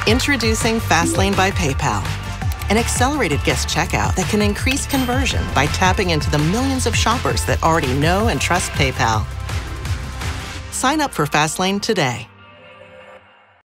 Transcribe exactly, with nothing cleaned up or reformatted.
Introducing Fastlane by PayPal, an accelerated guest checkout that can increase conversion by tapping into the millions of shoppers that already know and trust PayPal. Sign up for Fastlane today.